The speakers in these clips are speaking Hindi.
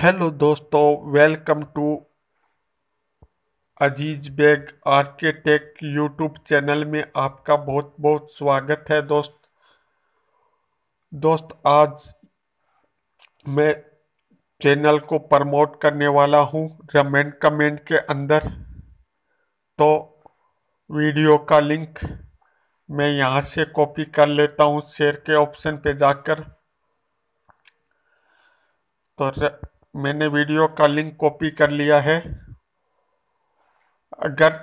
हेलो दोस्तों, welcome to Aziz Baig architect YouTube channel में आपका बहुत बहुत स्वागत है। आज मैं चैनल को प्रमोट करने वाला हूं कमेंट कमेंट के अंदर। तो वीडियो का लिंक मैं यहां से कॉपी कर लेता हूं शेयर के ऑप्शन पे जाकर। तो मैंने वीडियो का लिंक कॉपी कर लिया है। अगर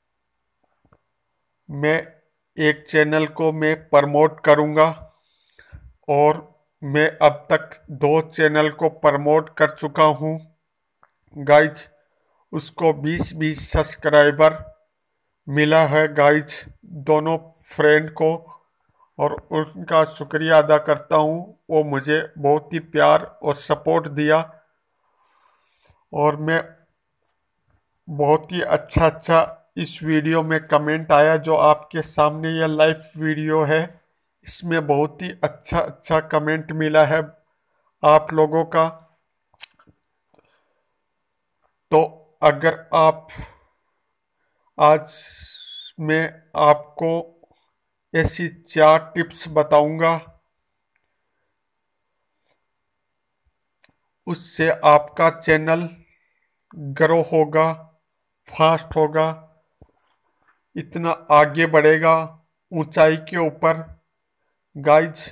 मैं एक चैनल को मैं प्रमोट करूंगा और मैं अब तक 2 चैनल को प्रमोट कर चुका हूं गाइज। उसको 20-20 सब्सक्राइबर मिला है गाइज, दोनों फ्रेंड को, और उनका शुक्रिया अदा करता हूं। वो मुझे बहुत ही प्यार और सपोर्ट दिया और मैं बहुत ही अच्छा इस वीडियो में कमेंट आया जो आपके सामने यह लाइव वीडियो है। इसमें बहुत ही अच्छा कमेंट मिला है आप लोगों का। तो अगर आप आज मैं आपको ऐसी 4 टिप्स बताऊंगा, उससे आपका चैनल ग्रो होगा, फास्ट होगा, इतना आगे बढ़ेगा ऊंचाई के ऊपर गाइज,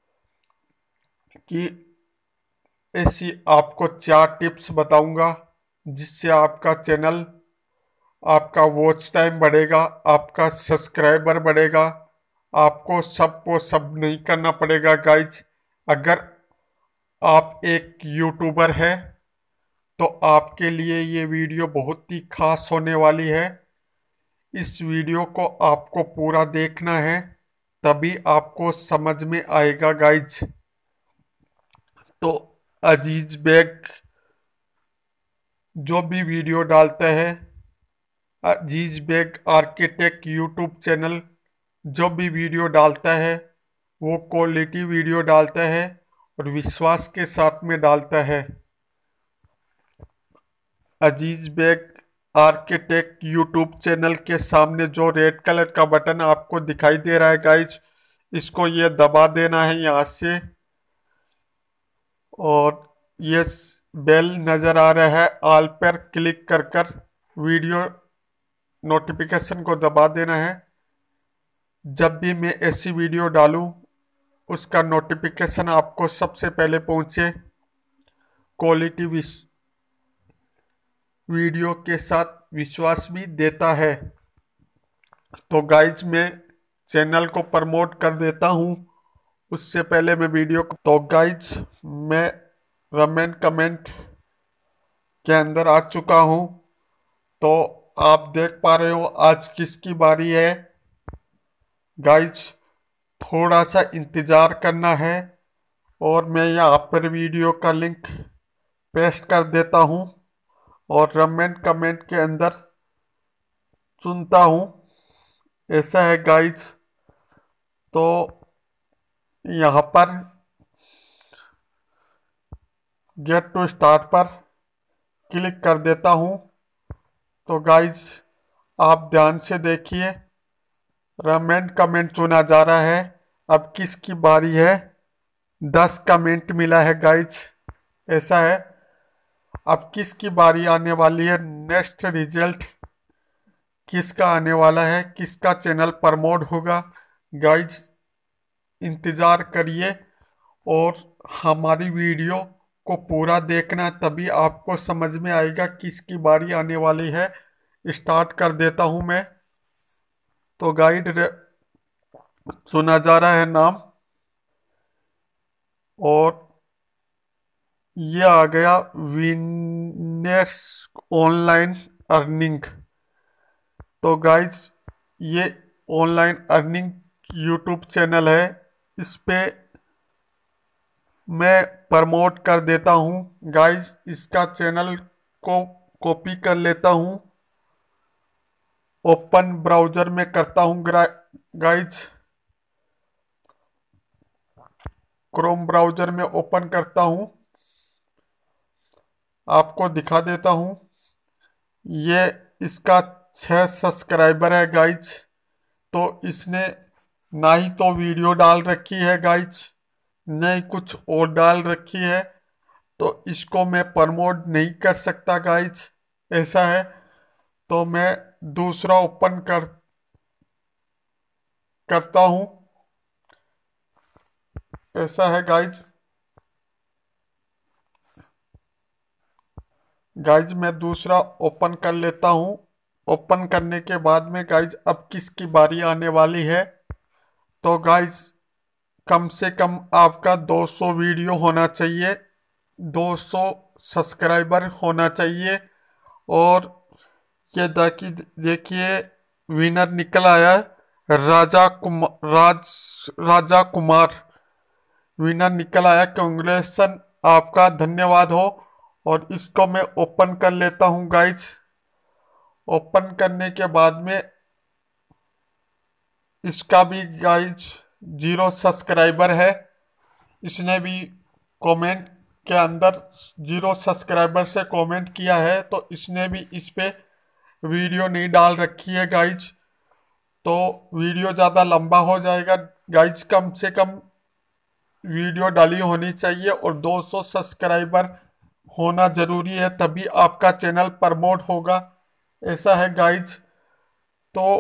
कि ऐसी आपको 4 टिप्स बताऊंगा जिससे आपका चैनल, आपका वॉच टाइम बढ़ेगा, आपका सब्सक्राइबर बढ़ेगा। आपको सब नहीं करना पड़ेगा गाइज। अगर आप एक यूट्यूबर है तो आपके लिए ये वीडियो बहुत ही खास होने वाली है। इस वीडियो को आपको पूरा देखना है, तभी आपको समझ में आएगा गाइज। तो अजीज बेग जो भी वीडियो डालता है, Aziz Baig architect YouTube channel जो भी वीडियो डालता है वो क्वालिटी वीडियो डालता है और विश्वास के साथ में डालता है। Aziz Baig architect YouTube channel के सामने जो रेड कलर का बटन आपको दिखाई दे रहा है गाइज, इसको ये दबा देना है यहाँ से, और ये बेल नज़र आ रहा है, ऑल पर क्लिक कर कर वीडियो नोटिफिकेशन को दबा देना है। जब भी मैं ऐसी वीडियो डालूं उसका नोटिफिकेशन आपको सबसे पहले पहुंचे। क्वालिटी वीडियो के साथ विश्वास भी देता है। तो गाइज मैं चैनल को प्रमोट कर देता हूं, उससे पहले मैं वीडियो को, तो गाइज मैं रमेन कमेंट के अंदर आ चुका हूं। तो आप देख पा रहे हो आज किसकी बारी है गाइज। थोड़ा सा इंतज़ार करना है और मैं यहाँ पर वीडियो का लिंक पेस्ट कर देता हूँ और रमेन कमेंट के अंदर चुनता हूँ। ऐसा है गाइज। तो यहाँ पर गेट टू स्टार्ट पर क्लिक कर देता हूँ। तो गाइज आप ध्यान से देखिए, रमेन कमेंट चुना जा रहा है। अब किसकी बारी है? 10 कमेंट मिला है गाइज। ऐसा है, अब किसकी बारी आने वाली है? नेक्स्ट रिजल्ट किसका आने वाला है? किसका चैनल प्रमोट होगा? गाइज इंतज़ार करिए और हमारी वीडियो को पूरा देखना, तभी आपको समझ में आएगा किसकी बारी आने वाली है। स्टार्ट कर देता हूं मैं। तो गाइड चुना जा रहा है नाम, और ये आ गया विनर्स ऑनलाइन अर्निंग। तो गाइज ये ऑनलाइन अर्निंग यूट्यूब चैनल है, इस पे मैं प्रमोट कर देता हूँ गाइज। इसका चैनल को कॉपी कर लेता हूँ, ओपन ब्राउज़र में करता हूँ गाइज। क्रोम ब्राउज़र में ओपन करता हूँ आपको दिखा देता हूँ। ये इसका 6 सब्सक्राइबर है गाइज। तो इसने ना ही तो वीडियो डाल रखी है गाइज, न ही कुछ और डाल रखी है, तो इसको मैं प्रमोट नहीं कर सकता गाइज। ऐसा है, तो मैं दूसरा ओपन करता हूँ। ऐसा है गाइज। गाइज मैं दूसरा ओपन कर लेता हूँ। ओपन करने के बाद में गाइज अब किसकी बारी आने वाली है। तो गाइज कम से कम आपका 200 वीडियो होना चाहिए, 200 सब्सक्राइबर होना चाहिए। और ये देखिए विनर निकल आया है, राजा कुमार विनर निकल आया। कांग्रेचुलेसन, आपका धन्यवाद हो। और इसको मैं ओपन कर लेता हूँ गाइज। ओपन करने के बाद में इसका भी गाइज 0 सब्सक्राइबर है। इसने भी कमेंट के अंदर 0 सब्सक्राइबर से कमेंट किया है, तो इसने भी इस पे वीडियो नहीं डाल रखी है गाइज। तो वीडियो ज़्यादा लंबा हो जाएगा गाइज। कम से कम वीडियो डाली होनी चाहिए और 200 सब्सक्राइबर होना ज़रूरी है, तभी आपका चैनल प्रमोट होगा। ऐसा है गाइज। तो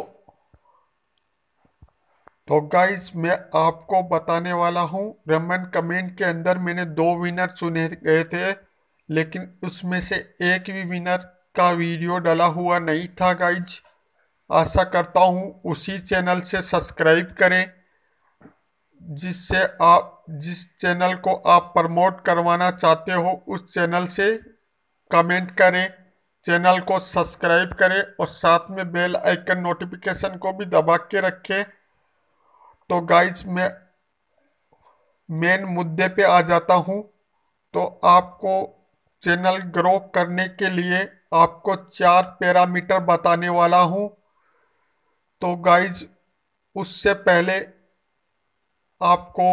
गाइज मैं आपको बताने वाला हूँ, रमन कमेंट के अंदर मैंने 2 विनर चुने गए थे, लेकिन उसमें से एक भी विनर का वीडियो डाला हुआ नहीं था गाइज। आशा करता हूँ उसी चैनल से सब्सक्राइब करें जिससे आप जिस चैनल को आप प्रमोट करवाना चाहते हो उस चैनल से कमेंट करें, चैनल को सब्सक्राइब करें और साथ में बेल आइकन नोटिफिकेशन को भी दबा के रखें। तो गाइज मैं मेन मुद्दे पे आ जाता हूँ। तो आपको चैनल ग्रो करने के लिए आपको 4 पैरामीटर बताने वाला हूँ। तो गाइज उससे पहले आपको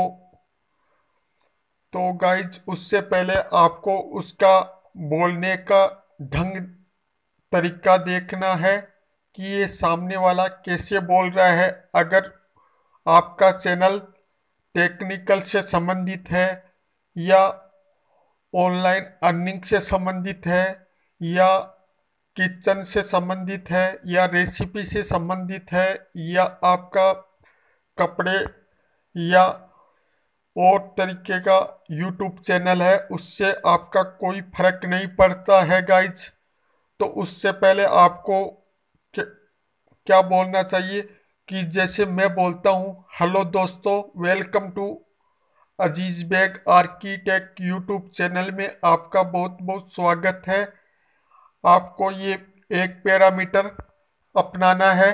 उससे पहले आपको उसका बोलने का ढंग तरीका देखना है कि ये सामने वाला कैसे बोल रहा है। अगर आपका चैनल टेक्निकल से संबंधित है या ऑनलाइन अर्निंग से संबंधित है या किचन से संबंधित है या रेसिपी से संबंधित है या आपका कपड़े या और तरीके का यूट्यूब चैनल है, उससे आपका कोई फर्क नहीं पड़ता है गाइज। तो उससे पहले आपको क्या बोलना चाहिए कि जैसे मैं बोलता हूँ, हेलो दोस्तों, welcome to Aziz Baig architect YouTube channel में आपका बहुत बहुत स्वागत है। आपको ये एक पैरामीटर अपनाना है।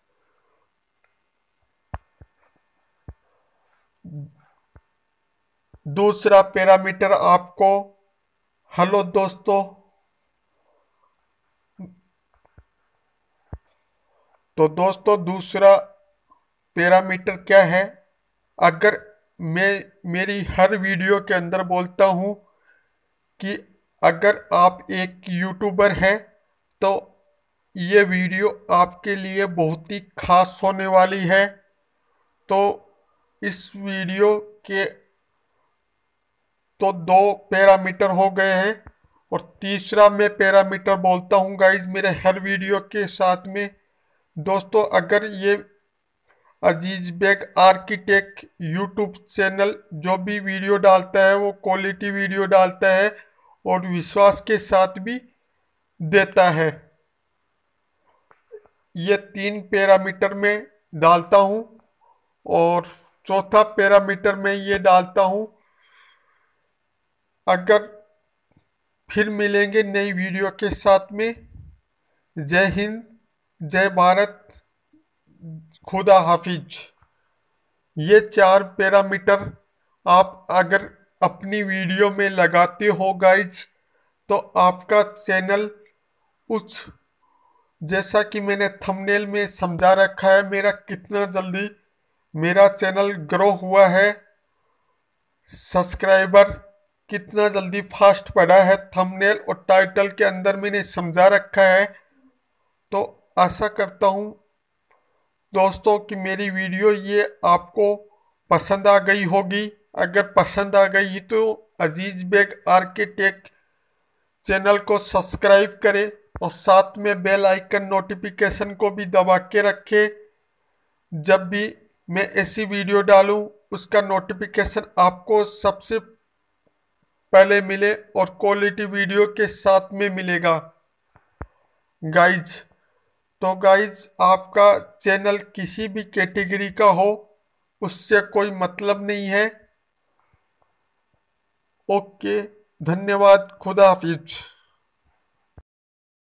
दूसरा पैरामीटर आपको, हेलो दोस्तों, तो दोस्तों दूसरा पैरामीटर क्या है। अगर मैं मेरी हर वीडियो के अंदर बोलता हूँ कि अगर आप एक यूट्यूबर हैं तो ये वीडियो आपके लिए बहुत ही खास होने वाली है। तो इस वीडियो के तो 2 पैरामीटर हो गए हैं और तीसरा मैं पैरामीटर बोलता हूँ गाइज मेरे हर वीडियो के साथ में। दोस्तों अगर ये Aziz Baig architect YouTube channel जो भी वीडियो डालता है वो क्वालिटी वीडियो डालता है और विश्वास के साथ भी देता है। ये 3 पैरामीटर में डालता हूँ और चौथा पैरामीटर में ये डालता हूँ। अगर फिर मिलेंगे नई वीडियो के साथ में। जय हिंद, जय भारत, खुदा हाफिज। ये 4 पैरामीटर आप अगर अपनी वीडियो में लगाते हो गाइज तो आपका चैनल उस जैसा कि मैंने थंबनेल में समझा रखा है मेरा कितना जल्दी मेरा चैनल ग्रो हुआ है सब्सक्राइबर कितना जल्दी फास्ट पढ़ा है, थंबनेल और टाइटल के अंदर मैंने समझा रखा है। तो आशा करता हूँ दोस्तों कि मेरी वीडियो ये आपको पसंद आ गई होगी। अगर पसंद आ गई तो अजीज बेग आर्किटेक्ट चैनल को सब्सक्राइब करें और साथ में बेल आइकन नोटिफिकेशन को भी दबा के रखें। जब भी मैं ऐसी वीडियो डालूं उसका नोटिफिकेशन आपको सबसे पहले मिले और क्वालिटी वीडियो के साथ में मिलेगा गाइज। तो गाइज आपका चैनल किसी भी कैटेगरी का हो उससे कोई मतलब नहीं है। ओके, धन्यवाद, खुदा हाफिज।